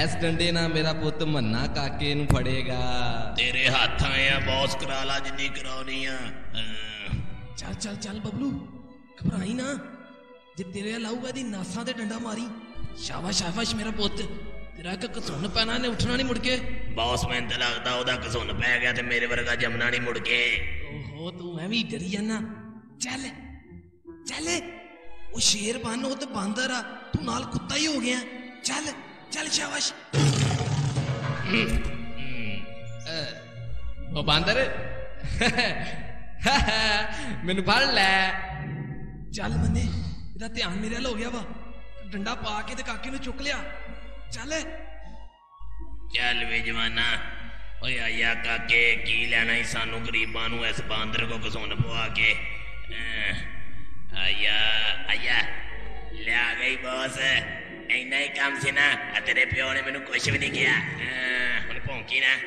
इस डंडे ना मेरा पुत मन्ना काके नूं फड़ेगा। तेरे हाथ आए आ बॉस, करा ला जिन्नी कराउनी आ। चल चल चल बबलू, घबराई ना, जे तेरे लाऊगा दी नासा ते डंडा मारी। शाबाश शाबाश मेरा पुत, तेरा एक घसुन पैना ने उठना नहीं मुड़के। बॉस मैनूं तां लगदा ओहदा घसुन पै गया ते मेरे वर्गा जमना नहीं मुड़ के। ओहो तू मैं भी डरी जाना। चल चल, वो शेर बन, वो तो बांदर आ, तू नाल कुत्ता ही हो गया। चल चल शाबाश। ओ बांदर मैनू फड़ लै। चल बंदे, ਇਹਦਾ ਧਿਆਨ ਮੇਰੇ ਵੱਲ ਹੋ ਗਿਆ ਵਾ, ਡੰਡਾ ਪਾ ਕੇ ਤੇ ਕਾਕੇ ਨੂੰ ਚੁੱਕ ਲਿਆ। ਚੱਲ ਚੱਲ ਵੇ ਜਵਾਨਾ, ਓਏ ਆਇਆ ਕਾਕੇ, ਕੀ ਲੈਣਾ ਹੀ ਸਾਨੂੰ ਗਰੀਬਾਂ ਨੂੰ ਇਸ ਬਾਂਦਰ ਕੋ ਘਸੁੰਨ ਪਵਾ ਕੇ। ਆਇਆ ਆਇਆ, ਲਿਆ ਗਈ ਬੌਸ, ਇੰਨਾ ਹੀ ਕੰਮ ਸੀ ਨਾ। ਤੇਰੇ ਪਿਓ ਨੇ ਮੈਨੂੰ ਕੁਛ ਵੀ ਨਹੀਂ ਕਿਹਾ। ਹੁਣ ਭੌਂਕੀ ਨਾ।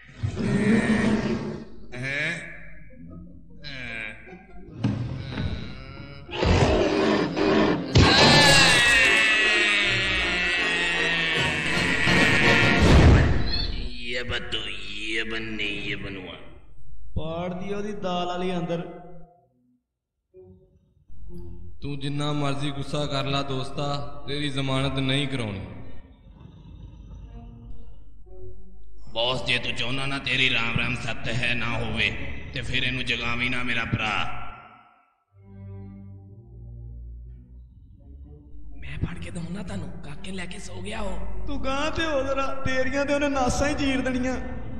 ये बतो, ये बनने, ये बनवा पाड़ दी ओदी दाल वाली अंदर। तू जिन्ना मर्जी गुस्सा कर ला दोस्ता, तेरी जमानत नहीं कराउणी। बॉस जे तू चाहना ना तेरी राम राम सत्य है ना होवे ते फिर इनू जगावी ना मेरा भरा। मैं फड़ के दऊँ तानू, काके लैके सो गया हो। तू गां ते हो जरा, तेरियां ते उन्हें नासा ही चीर देनियां।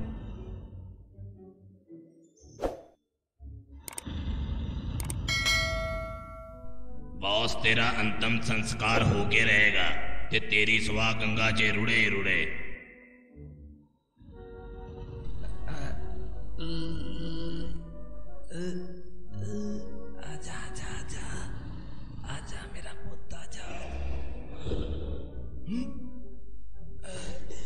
बॉस तेरा अंतिम संस्कार होके रहेगा ते तेरी सुहा गंगा च रुड़े ही रुड़े। आजा आजा आजा आजा मेरा पुत आजा।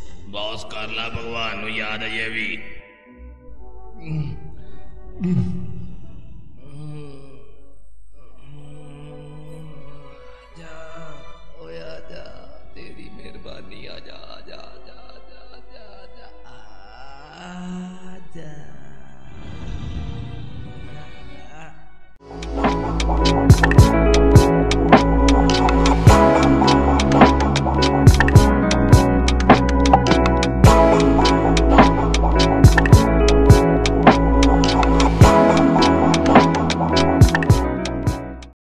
बॉस कर ला भगवान नू याद अजे भी।